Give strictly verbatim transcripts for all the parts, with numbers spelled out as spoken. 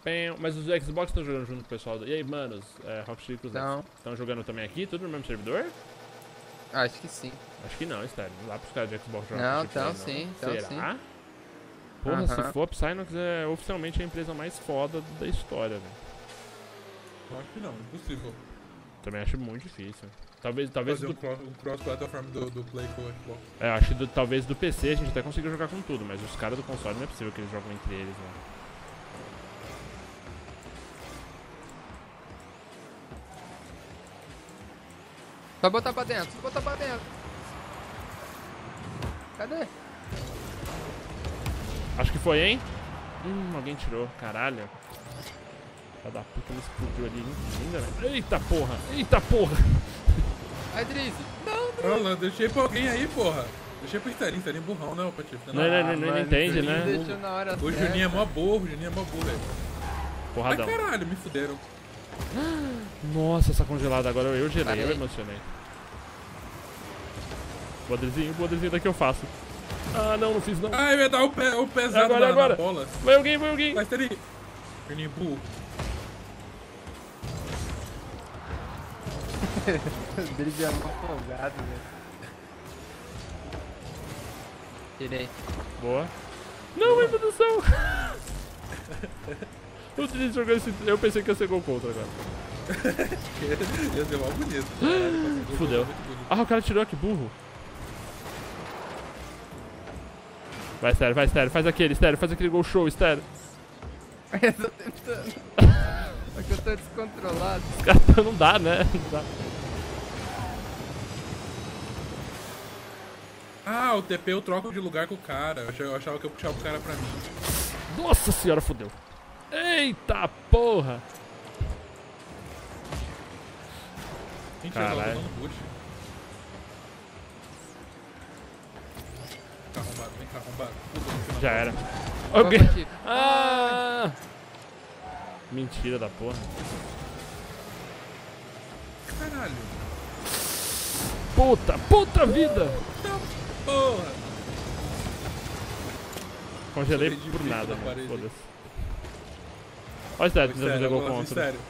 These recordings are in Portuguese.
Mas os Xbox estão jogando junto com o pessoal. Do... E aí, manos, é, Rock City Cruz estão jogando também aqui? Tudo no mesmo servidor? Acho que sim. Acho que não, Estéreo. Não dá pros caras de Xbox jogar. Não, então sim, então sim. Será? Porra, uh-huh. Se for, a Psynox é oficialmente a empresa mais foda da história, velho. Eu acho que não, impossível. Também acho muito difícil. Talvez, talvez fazer do... um cross-platform do, do Play com o Xbox. É, acho que do, talvez do P C a gente até consiga jogar com tudo, mas os caras do console não é possível que eles jogam entre eles, né? Vai botar pra dentro, vai botar pra dentro. Cadê? Acho que foi, hein? Hum, alguém tirou, caralho. Filha da puta, ele explodiu ali ainda, velho. Eita porra, eita porra. Ai, Drizzy. Não, não. Olha, deixei pra alguém aí, porra. Deixei pro Estarinho, Estarinho burrão, né, Patife? Não, não, não, não, não entende, né? Deixou na hora o Juninho é mó burro, o Juninho é mó burro, velho. Porradão. Ai, caralho, me fuderam. Nossa, essa congelada agora eu gelei, Parei. eu emocionei. Podrezinho, podrezinho daqui eu faço. Ah, não, não fiz não. Ai, vai dar o pé, o pesado agora, na, agora. na bola. Vai alguém, vai alguém. Vai, Estarinho. Juninho burro. O Drizzy é mó folgado, velho. Tirei. Boa. Não, meu Deus do céu. O Drizzy jogou esse... Eu pensei que ia ser gol contra agora. Ia ser mal bonito. Caralho, fudeu. Ah, o cara tirou, que burro. Vai, Estéreo, vai, Estéreo. Faz aquele, Estéreo. Faz aquele gol show, Estéreo. Eu tô tentando. Só que eu tô descontrolado. Os caras não dá, né? Não dá. Ah, o T P eu troco de lugar com o cara. Eu achava que eu puxava o cara pra mim. Nossa senhora, fodeu. Eita porra. Caralho. Vem cá arrombado, vem cá arrombado. Já era. Alguém... Ah! Mentira da porra. Caralho. Puta, puta vida. Puta porra. Congelei por nada, foda-se. Olha o Estéreo tentando fazer gol contra. Sério.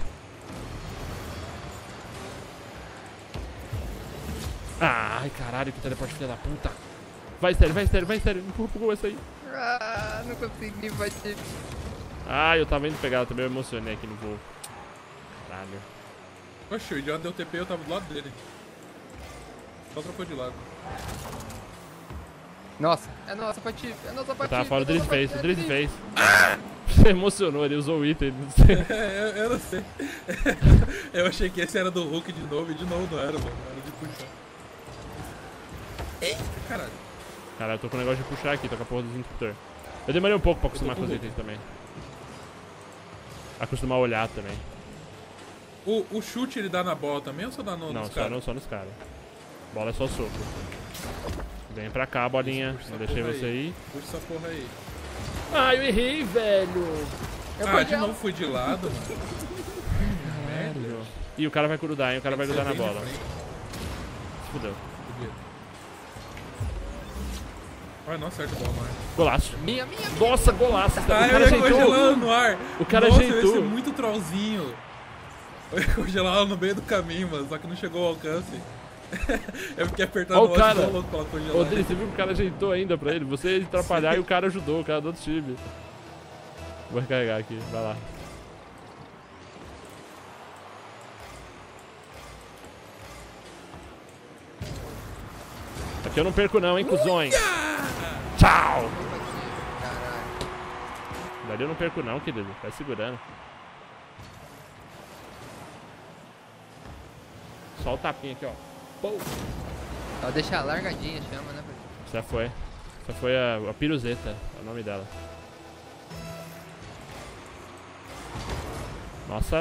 Ai, caralho, que teleporte filha da puta. Vai, Estéreo, vai, Estéreo, vai, Estéreo. Empurra pro gol essa aí. Ah, não consegui bater. Ah, eu tava indo pegar ela também, eu emocionei aqui no voo. Caralho. Oxe, o idiota deu T P e eu tava do lado dele. Só trocou de lado. Nossa, é nossa, Patife, é nossa, Patife. Tá fora, o Drizzy fez, o Drizzy fez. Você emocionou, ele usou o item, não sei. É, eu, eu não sei. Eu achei que esse era do Hulk de novo e de novo não era, mano. Era de puxar. Eita, caralho. Caralho, eu tô com o negócio de puxar aqui, tô com a porra dos interruptor. Eu demorei um pouco pra acostumar com os itens também. Acostumar a olhar também. O, o chute ele dá na bola também ou só dá no, não, nos caras? Não, só nos caras. Bola é só soco. Vem pra cá, bolinha. Não deixei você aí. ir. Puxa essa porra aí. Ah, eu errei, velho. Eu ah, de novo fui de lado, mano. Caralho. Ih, o cara vai grudar, hein? O cara vai grudar na bola. Se fudeu. Ai, não acerta a bola mais. Golaço. Minha, minha, minha. Nossa, golaço. Ah, o cara eu ia ajeitou. congelando no ar. O cara Nossa, ajeitou. Eu ia ser muito trollzinho. Eu ia congelar ela no meio do caminho, mano. Só que não chegou ao alcance. Eu fiquei apertando o cara. louco pra ela congelar. Ô, Dri, você viu que o cara ajeitou ainda pra ele? Você ia atrapalhar Sim. E o cara ajudou, o cara do outro time. Vou recarregar aqui, vai lá. Aqui eu não perco não, hein, cuzões. Tchau! Dali eu não perco não, querido. Vai segurando. Só o tapinha aqui, ó. Pou. Só deixar largadinha, chama, né? Já foi. Essa foi a, a piruzeta, é o nome dela. Nossa.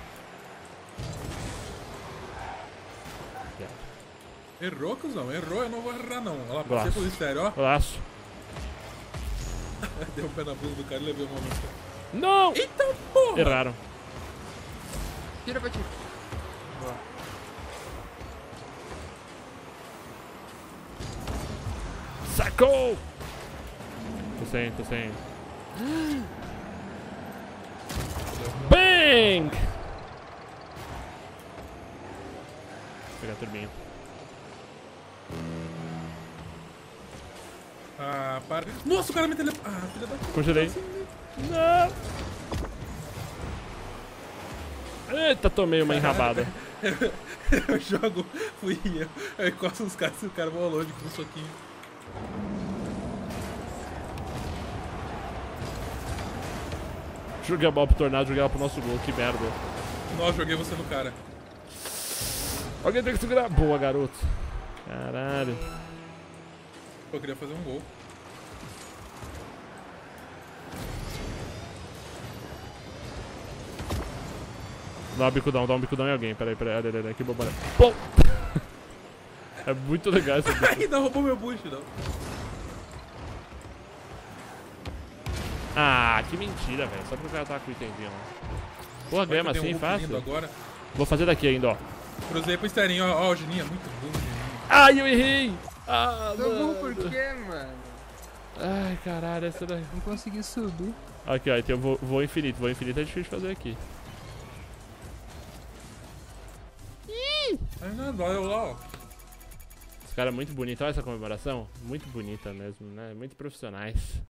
Errou, cuzão. Errou, eu não vou errar, não. Olha lá, Golaço. passei por sério, ó. Golaço. Deu o pé na bunda do cara e levei uma música. Não! Eita porra! Erraram. Tira pra ti. Boa. Sacou! Tô sem, tô sem. Bang! Vou pegar a turbinha. Ah, para. Nossa, o cara me tele... Ah, filha da... Congelei. Não! Eita, tomei uma enrabada. Eu jogo, fui eu. Eu encosto os caras e o cara vai longe com um soquinho. Joguei a bola pro tornado, joguei ela pro nosso gol, que merda. Nossa, joguei você no cara. Alguém tem que segurar. Boa, garoto. Caralho. Pô, eu queria fazer um gol. Dá um bicudão, dá um bicudão em alguém. Peraí, peraí, peraí, peraí, que bobagem. Pô! É muito legal essa bico. Ainda roubou meu boost, não. Ah, que mentira, velho. Só porque o cara tá com o itemzinho lá. Porra, ganha Vai que assim, tem um Hulk lindo fácil. agora. Vou fazer daqui ainda, ó. Cruzei pro Esterinho, ó, ó, o Juninho é muito burro, Juninho. Ai, eu errei! Ah, Tô burro mano. por quê, mano? Ai, caralho, essa daí. Não consegui subir. Aqui, ó, então eu vou, vou infinito. Vou infinito é difícil de fazer aqui. Aí nada, olha lá, ó. Esse cara é muito bonito. Olha essa comemoração. Muito bonita mesmo, né? Muito profissionais.